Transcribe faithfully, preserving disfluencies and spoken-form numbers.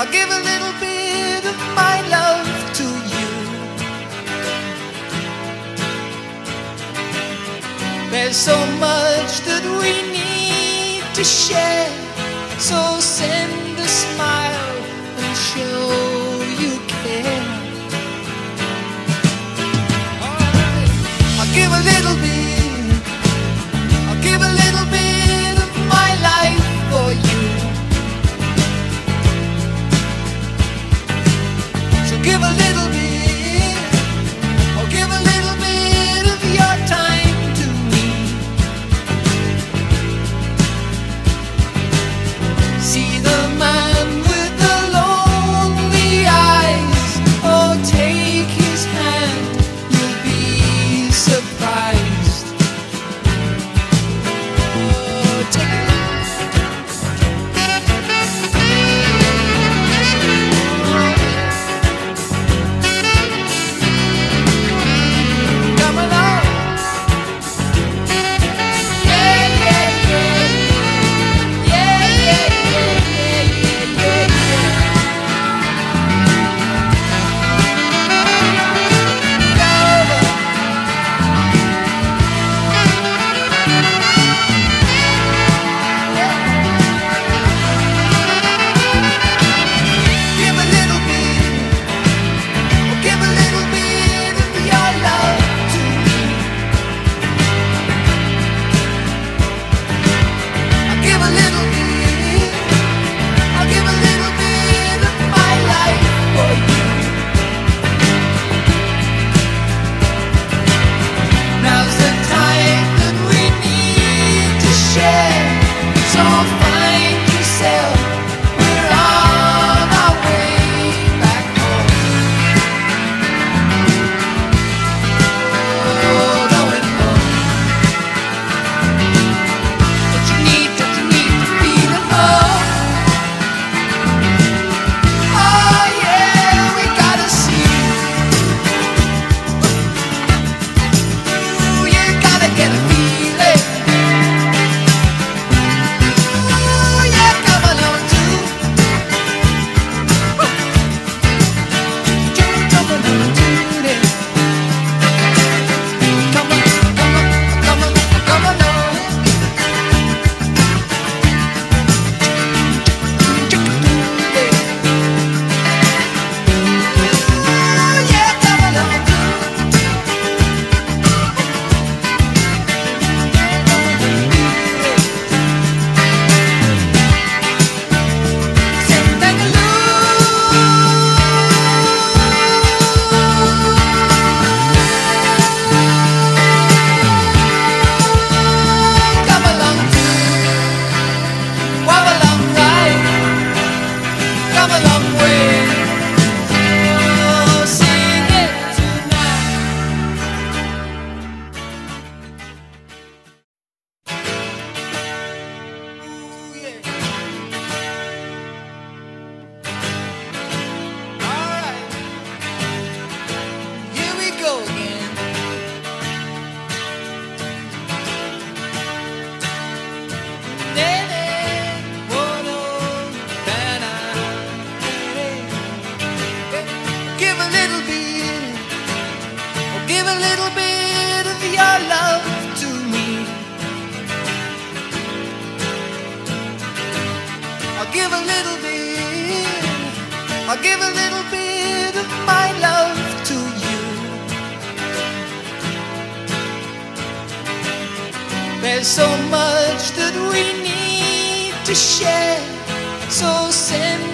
I'll give a little bit of my love to you. There's so much that we need to share, so send a smile and show you care. Alright, I'll give a little bit, I'll give a little bit of my life for you. So give a little bit, or give a little bit of your time to me. See the man with the lonely eyes, oh take his hand, you'll be surprised. Oh, take it. Come along. Yeah, yeah, yeah. Yeah, yeah, yeah, yeah, yeah, yeah. Give a little bit, or give a little bit of your love to me. I'll give a little bit, I'll give a little bit of my life for you. Now's the time that we need to share, so find yourself, we're on our way back home. Oh, going home. Don't you need, don't you need to feel at home? Oh yeah, we gotta see. Ooh, you gotta get a feeling. Ooh, yeah, come along too. Woo. Jump, jump along to it. Come on, come on, come on, come along. Ooh, yeah, come along too. Sing come along too. Walk along right, come a long way. Oh, sing it tonight. Ooh, yeah. All right, here we go again. Give a little bit, or give a little bit of your love to me. I'll give a little bit, I'll give a little bit of my love to you. There's so much that we need to share, so send